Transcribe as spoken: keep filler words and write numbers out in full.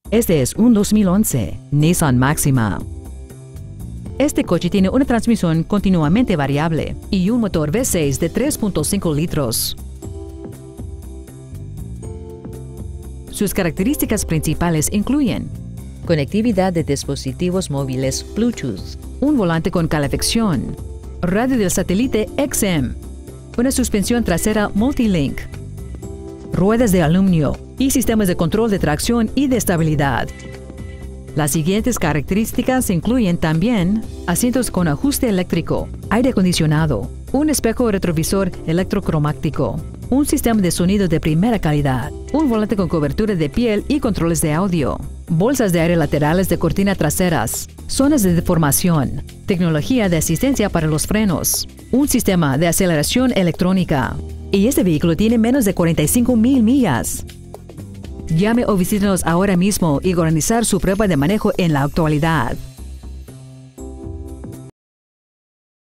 Este es un dos mil once Nissan Maxima. Este coche tiene una transmisión continuamente variable y un motor V seis de tres punto cinco litros. Sus características principales incluyen conectividad de dispositivos móviles Bluetooth, un volante con calefacción, radio del satélite X M, una suspensión trasera Multilink, ruedas de aluminio y sistemas de control de tracción y de estabilidad. Las siguientes características incluyen también asientos con ajuste eléctrico, aire acondicionado, un espejo retrovisor electrocromático, un sistema de sonido de primera calidad, un volante con cobertura de piel y controles de audio, bolsas de aire laterales de cortina traseras, zonas de deformación, tecnología de asistencia para los frenos, un sistema de aceleración electrónica. Y este vehículo tiene menos de cuarenta y cinco mil millas. Llame o visítenos ahora mismo y organizar su prueba de manejo en la actualidad.